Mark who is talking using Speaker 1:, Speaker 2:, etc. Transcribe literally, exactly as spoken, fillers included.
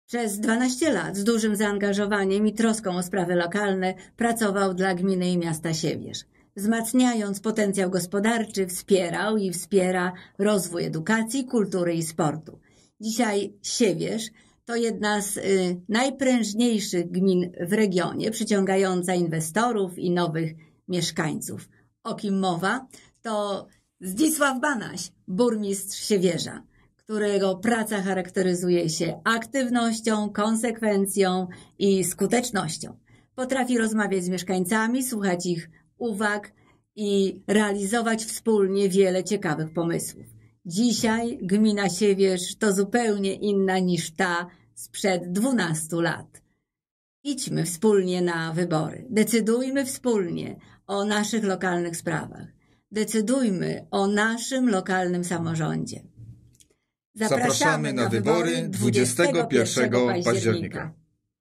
Speaker 1: Przez dwanaście lat z dużym zaangażowaniem i troską o sprawy lokalne pracował dla gminy i miasta Siewierz. Wzmacniając potencjał gospodarczy, wspierał i wspiera rozwój edukacji, kultury i sportu. Dzisiaj Siewierz to jedna z y, najprężniejszych gmin w regionie, przyciągająca inwestorów i nowych mieszkańców. O kim mowa? To Zdzisław Banaś, burmistrz Siewierza, którego praca charakteryzuje się aktywnością, konsekwencją i skutecznością. Potrafi rozmawiać z mieszkańcami, słuchać ich uwag i realizować wspólnie wiele ciekawych pomysłów. Dzisiaj gmina Siewierz to zupełnie inna niż ta sprzed dwunastu lat. Idźmy wspólnie na wybory. Decydujmy wspólnie o naszych lokalnych sprawach. Decydujmy o naszym lokalnym samorządzie.
Speaker 2: Zapraszamy na wybory dwudziestego pierwszego października.